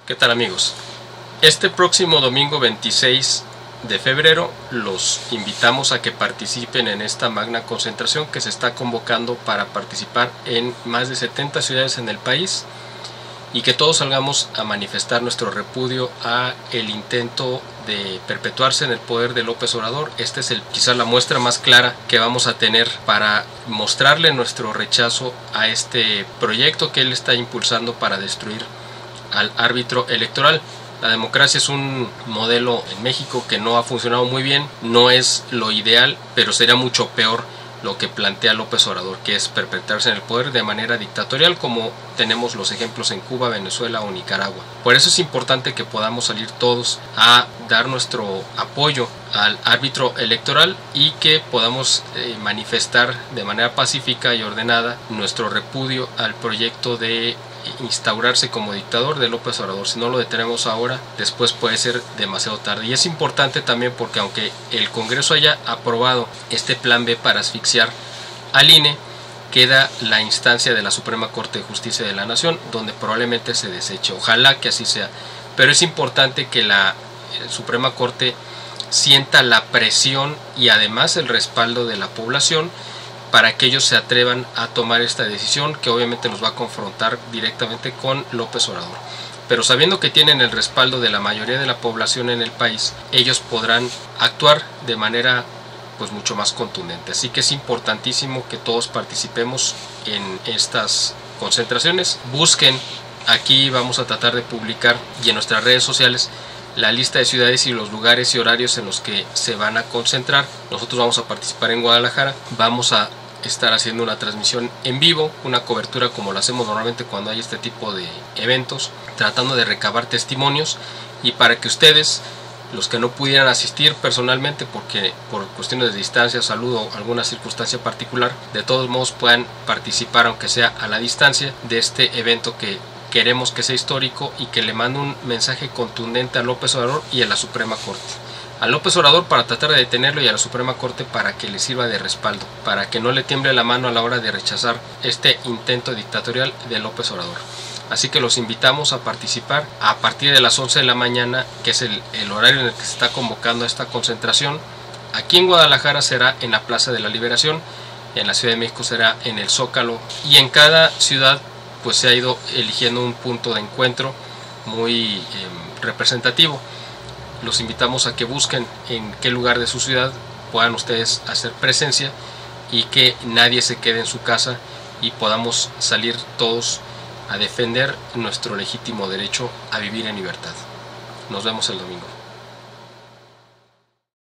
¿Qué tal, amigos? Este próximo domingo 26 de febrero los invitamos a que participen en esta magna concentración que se está convocando para participar en más de 70 ciudades en el país y que todos salgamos a manifestar nuestro repudio a el intento de perpetuarse en el poder de López Obrador. Esta es quizá la muestra más clara que vamos a tener para mostrarle nuestro rechazo a este proyecto que él está impulsando para destruir al árbitro electoral. La democracia es un modelo en México que no ha funcionado muy bien, no es lo ideal, pero sería mucho peor lo que plantea López Obrador, que es perpetuarse en el poder de manera dictatorial, como tenemos los ejemplos en Cuba, Venezuela o Nicaragua. Por eso es importante que podamos salir todos a dar nuestro apoyo al árbitro electoral y que podamos manifestar de manera pacífica y ordenada nuestro repudio al proyecto de instaurarse como dictador de López Obrador. Si no lo detenemos ahora, después puede ser demasiado tarde. Y es importante también porque aunque el Congreso haya aprobado este plan B para asfixiar al INE, queda la instancia de la Suprema Corte de Justicia de la Nación, donde probablemente se deseche. Ojalá que así sea. Pero es importante que la Suprema Corte sienta la presión y además el respaldo de la población para que ellos se atrevan a tomar esta decisión, que obviamente los va a confrontar directamente con López Obrador. Pero sabiendo que tienen el respaldo de la mayoría de la población en el país, ellos podrán actuar de manera mucho más contundente. Así que es importantísimo que todos participemos en estas concentraciones. Busquen, aquí vamos a tratar de publicar y en nuestras redes sociales la lista de ciudades y los lugares y horarios en los que se van a concentrar. Nosotros vamos a participar en Guadalajara, vamos a estar haciendo una transmisión en vivo, una cobertura como lo hacemos normalmente cuando hay este tipo de eventos, tratando de recabar testimonios y para que ustedes, los que no pudieran asistir personalmente porque por cuestiones de distancia, salud o alguna circunstancia particular, de todos modos puedan participar, aunque sea a la distancia, de este evento que queremos que sea histórico y que le mande un mensaje contundente a López Obrador y a la Suprema Corte. A López Obrador para tratar de detenerlo y a la Suprema Corte para que le sirva de respaldo, para que no le tiemble la mano a la hora de rechazar este intento dictatorial de López Obrador. Así que los invitamos a participar a partir de las 11 de la mañana, que es el horario en el que se está convocando esta concentración. Aquí en Guadalajara será en la Plaza de la Liberación, en la Ciudad de México será en el Zócalo y en cada ciudad pues se ha ido eligiendo un punto de encuentro muy representativo. Los invitamos a que busquen en qué lugar de su ciudad puedan ustedes hacer presencia y que nadie se quede en su casa y podamos salir todos a defender nuestro legítimo derecho a vivir en libertad. Nos vemos el domingo.